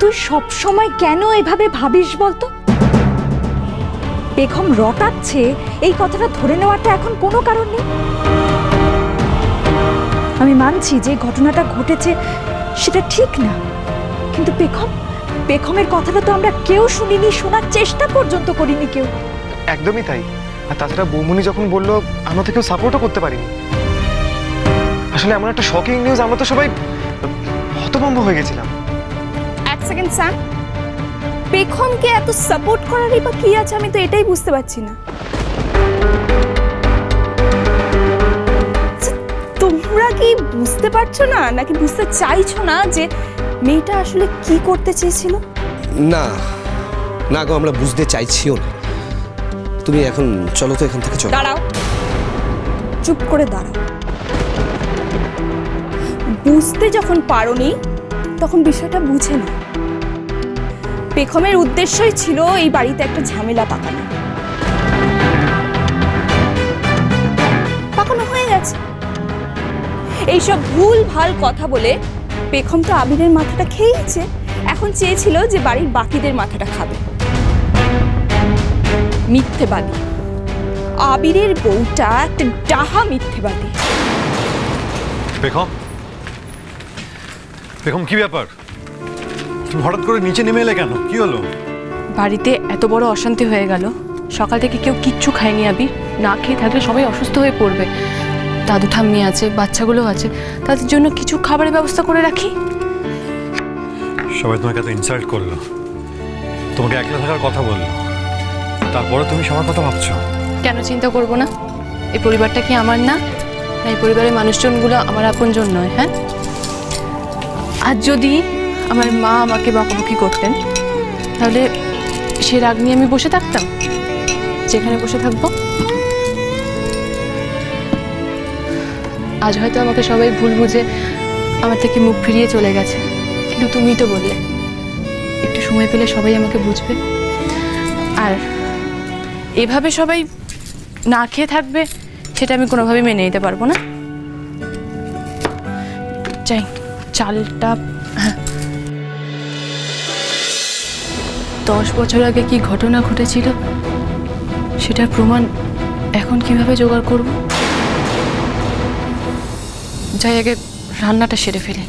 তুই সব সময় কেন এভাবে ভাবিস বলতো? বেগম রটাচ্ছে এই কথাটা ধরে নেওয়াটা এখন কোনো কারণ নেই। আমি মানছি যে ঘটনাটা ঘটেছে সেটা ঠিক না, কিন্তু বেগমের কথাটা তো আমরা কেউ শুনিনি, শোনার চেষ্টা পর্যন্ত করিনি কেউ। একদমই তাই। আর তাছাড়া বৌমনি যখন বললো আমরা তো কেউ সাপোর্টও করতে পারিনি। আসলে এমন একটা শকিং নিউজ, আমরা তো সবাই হতভম্ব হয়ে গেছিলাম। এক সেকেন্ড স্যার, বেগমকে এত সাপোর্ট করারই বা কি আছে আমি তো এটাই বুঝতে পারছি না। তোমরা কি বুঝতে পারছো না নাকি বুঝতে চাইছো না যে মেয়েটা আসলে কি করতে চেয়েছিল? না না গো, আমরা বুঝতে চাইছিও না। তুমি এখন চলো তো এখান থেকে চলো। দাঁড়াও, চুপ করে দাঁড়াও। বুঝতে যখন পারোনি তখন বিষয়টা বুঝে না। বেগমের উদ্দেশ্যই ছিল এই বাড়িতে একটা ঝামেলা পাকানো হয়ে গেছে। এইসব ভুল ভাল কথা বলে বেগম তো আবিরের মাথাটা খেয়েছে, এখন চেয়েছিল যে বাড়ির বাকিদের মাথাটা খাবে। মিথ্যেবাদী আবিরের বউটা একটা ডাহা মিথ্যেবাদী। বেগম, বেগম কি ব্যাপার? তুমি হঠাৎ করে নিচে নেমে এলে কেন? কি হলো? বাড়িতে এত বড় অশান্তি হয়ে গেল, সকাল থেকে কেউ কিচ্ছু খায়নি। আবির না খেয়ে থাকলে সবাই অসুস্থ হয়ে পড়বে। দাদু ঠাম্মি আছে, বাচ্চাগুলো আছে, তাদের জন্য কিছু খাবারের ব্যবস্থা করে রাখি। সবাই তোমাকে এত ইনসাল্ট করলো, তোমাকে একলা থাকার কথা বললো, তারপরে তুমি সবার কথা ভাবছো? কেন চিন্তা করব না? এই পরিবারটা কি আমার না? এই পরিবারের মানুষজনগুলো আমার আপনজন নয়? হ্যাঁ, আজ যদি আমার মা আমাকে বকাবকি করতেন তাহলে সে রাগ নিয়ে আমি বসে থাকতাম? যেখানে বসে থাকবো। আজ হয়তো আমাকে সবাই ভুল বুঝে আমার থেকে মুখ ফিরিয়ে চলে গেছে, কিন্তু তুমিই তো বললে একটু সময় পেলে সবাই আমাকে বুঝবে। আর এভাবে সবাই না খেয়ে থাকবে সেটা আমি কোনোভাবেই মেনে নিতে পারবো না। চাই চালটা 10 বছর আগে কি ঘটনা ঘটেছিল সেটার প্রমাণ এখন কিভাবে জোগাড় করব? যাই আগে রান্নাটা সেরে ফেলি।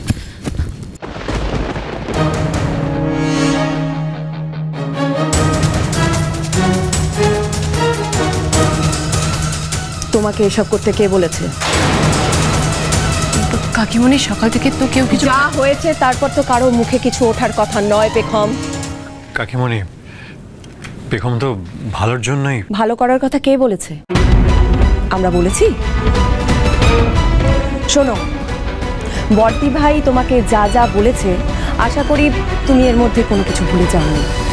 তোমাকে এসব করতে কে বলেছে? কাকিমণি, সকাল থেকে তো কেউ কিছু যা হয়েছে তারপর তো কারো মুখে কিছু ওঠার কথা নয়। বেগম, কাকিমণি, বেগম তো ভালোর জন্যই। ভালো করার কথা কে বলেছে? আমরা বলেছি? শোনো, বর্দি ভাই তোমাকে যা যা বলেছে আশা করি তুমি এর মধ্যে কোনো কিছু ভুলে যাওনি।